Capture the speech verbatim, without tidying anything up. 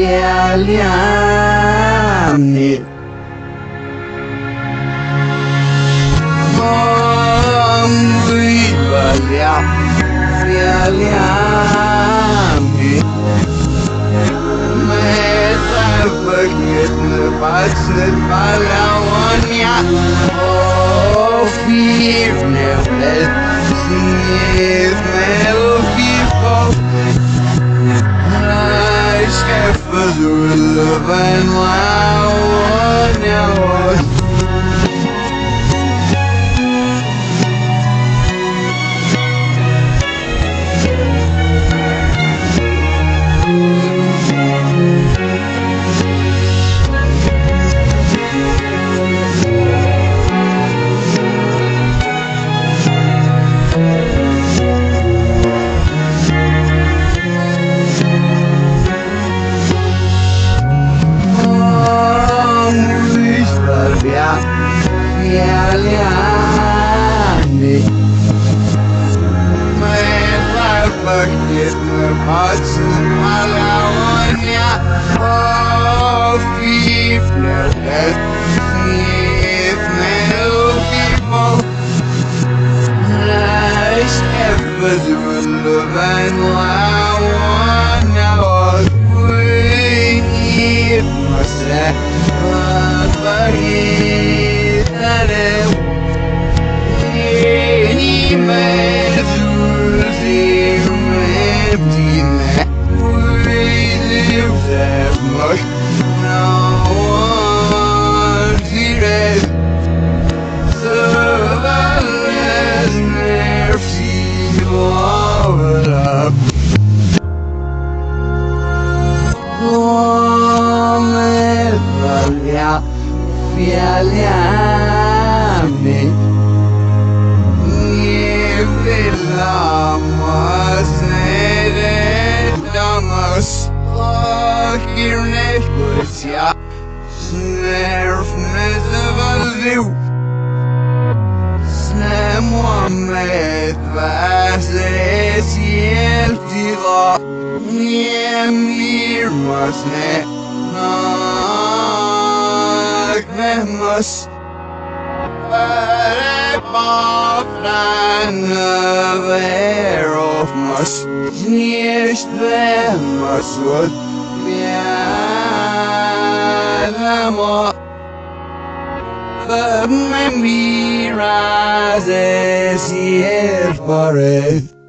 fialiamni Om vivalia fialiamni Metal vergeten Batzen Balawania Oh, vier nevet Snief mel people I scheffe zulven Lawania fialiamni Metal vergeten Batzen Balawania Oh, vier nevet Snief mel people I scheffe zulven Lawania Wynir Mase Vergeten Any mezuzim emptine We live that much No one sees Surveillance mercy Lord up Omevalia fialiamni Lamas neredamas Lakirnet pusja Snerf nezvaldiv Snemomet vases jeltila Niemirmas ne Naknemas Verofmas, Snieštemas od Viedamo Memirás es ir por él